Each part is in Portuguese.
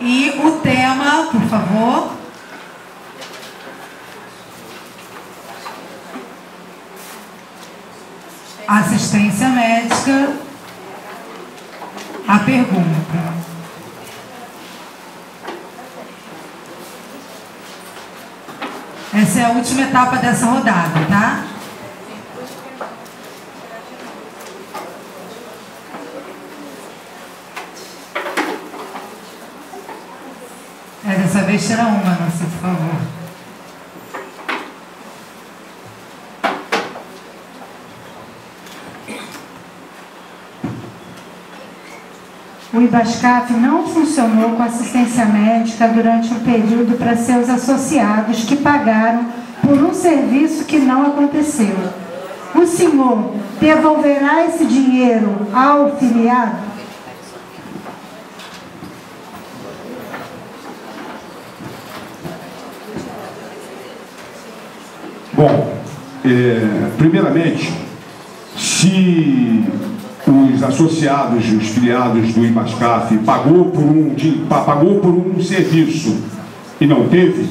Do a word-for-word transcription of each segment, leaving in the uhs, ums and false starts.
E o tema, por favor. Assistência médica. A pergunta. Essa é a última etapa dessa rodada, tá? É, dessa vez tira uma, Nancy, por favor. O IBASCAF não funcionou com assistência médica durante um período para seus associados que pagaram por um serviço que não aconteceu. O senhor devolverá esse dinheiro ao filiado? Bom, é, primeiramente, se os associados, os filiados do IBASCAF pagou por um, pagou por um serviço e não teve,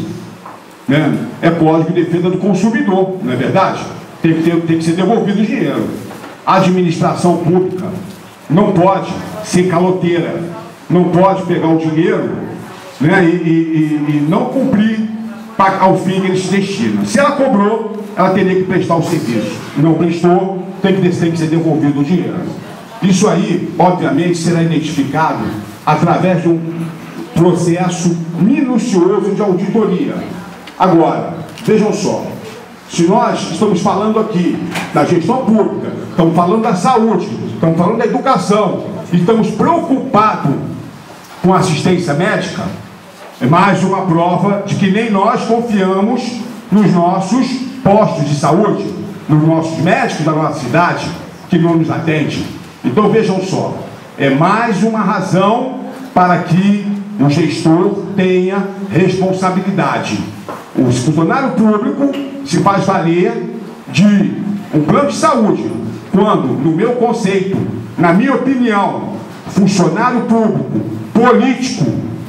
né, é Código de Defesa do Consumidor, não é verdade? Tem que, ter, tem que ser devolvido o dinheiro. A administração pública não pode ser caloteira, não pode pegar o dinheiro, né, e, e, e não cumprir ao fim que ele se destina. Se ela cobrou, ela teria que prestar o serviço. Não prestou, tem que, tem que ser devolvido o dinheiro. Isso aí, obviamente, será identificado através de um processo minucioso de auditoria. Agora, vejam só, se nós estamos falando aqui da gestão pública, estamos falando da saúde, estamos falando da educação, e estamos preocupados com assistência médica, é mais uma prova de que nem nós confiamos nos nossos postos de saúde, nos nossos médicos da nossa cidade, que não nos atendem. Então vejam só, é mais uma razão para que o gestor tenha responsabilidade. O funcionário público se faz valer de um plano de saúde, quando, no meu conceito, na minha opinião, funcionário público, político,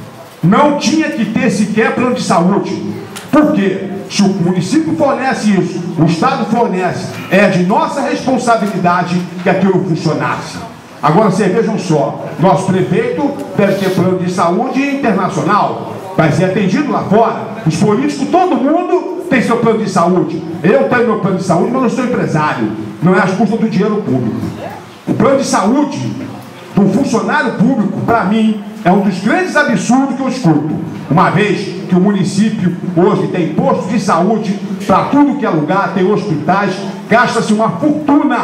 não tinha que ter sequer plano de saúde. Por quê? Se o município fornece isso, o Estado fornece, é de nossa responsabilidade que aquilo funcionasse. Agora, vocês vejam só, nosso prefeito deve ter plano de saúde internacional, vai ser atendido lá fora. Os políticos, todo mundo tem seu plano de saúde. Eu tenho meu plano de saúde, mas eu sou empresário. Não é às custas do dinheiro público. O plano de saúde do funcionário público, para mim, é um dos grandes absurdos que eu escuto. Uma vez que o município hoje tem postos de saúde para tudo que é lugar, tem hospitais, gasta-se uma fortuna,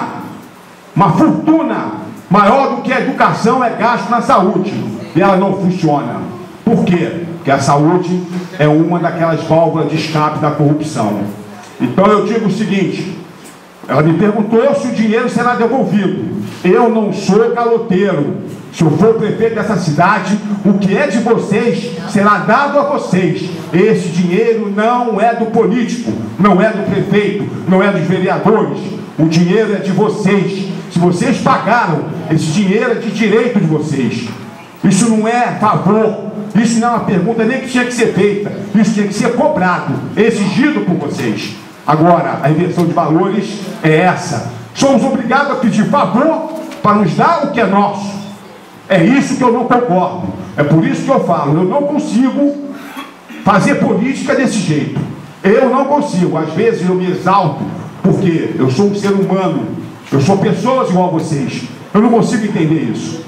uma fortuna maior do que a educação é gasto na saúde, e ela não funciona. Por quê? Porque a saúde é uma daquelas válvulas de escape da corrupção. Então eu digo o seguinte, ela me perguntou se o dinheiro será devolvido. Eu não sou caloteiro. Se eu for prefeito dessa cidade, o que é de vocês será dado a vocês. Esse dinheiro não é do político, não é do prefeito, não é dos vereadores. O dinheiro é de vocês. Se vocês pagaram, esse dinheiro é de direito de vocês. Isso não é favor, isso não é uma pergunta nem que tinha que ser feita. Isso tinha que ser cobrado, exigido por vocês. Agora, a inversão de valores é essa. Somos obrigados a pedir favor para nos dar o que é nosso. É isso que eu não concordo. É por isso que eu falo, eu não consigo fazer política desse jeito. Eu não consigo. Às vezes eu me exalto, porque eu sou um ser humano. Eu sou pessoas igual a vocês. Eu não consigo entender isso.